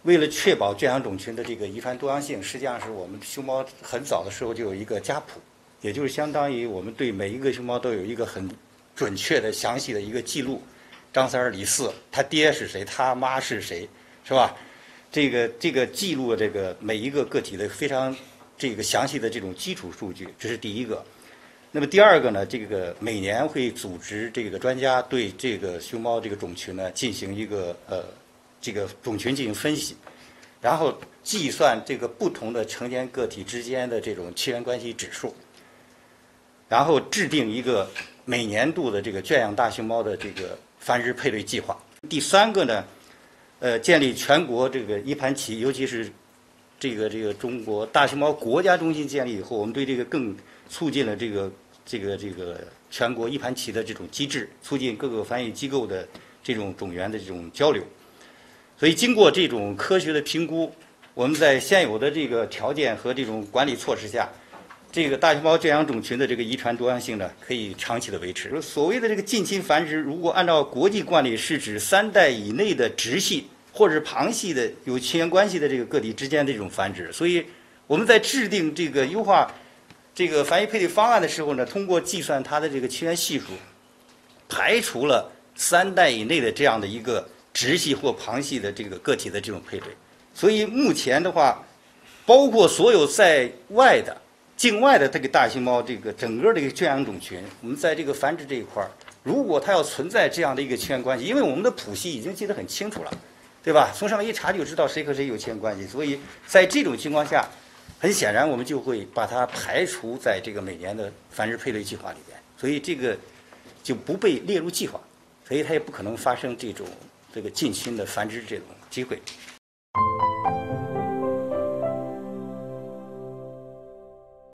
为了确保圈养种群的这个遗传多样性，实际上是我们熊猫很早的时候就有一个家谱，也就是相当于我们对每一个熊猫都有一个很准确的、详细的一个记录。张三儿、李四，他爹是谁，他妈是谁，是吧？这个记录这个每一个个体的非常这个详细的这种基础数据，这是第一个。那么第二个呢，这个每年会组织这个专家对这个熊猫这个种群呢进行一个这个种群进行分析，然后计算这个不同的成年个体之间的这种亲缘关系指数，然后制定一个每年度的这个圈养大熊猫的这个繁殖配对计划。第三个呢，建立全国这个一盘棋，尤其是这个中国大熊猫国家中心建立以后，我们对这个更促进了这个全国一盘棋的这种机制，促进各个繁育机构的这种种源的这种交流。所以经过这种科学的评估，我们在现有的这个条件和这种管理措施下，这个大熊猫圈养种群的这个遗传多样性呢，可以长期的维持。所谓的这个近亲繁殖，如果按照国际惯例，是指3代以内的直系或者是旁系的有亲缘关系的这个个体之间的这种繁殖。所以我们在制定这个优化这个繁育配对方案的时候呢，通过计算它的这个亲缘系数，排除了3代以内的这样的一个直系或旁系的这个个体的这种配对。所以目前的话，包括所有在外的境外的这个大熊猫这个整个这个圈养种群，我们在这个繁殖这一块儿，如果它要存在这样的一个亲缘关系，因为我们的谱系已经记得很清楚了，对吧？从上面一查就知道谁和谁有亲缘关系，所以在这种情况下，很显然我们就会把它排除在这个每年的繁殖配对计划里边，所以这个就不被列入计划，所以它也不可能发生这个近亲的繁殖这种机会。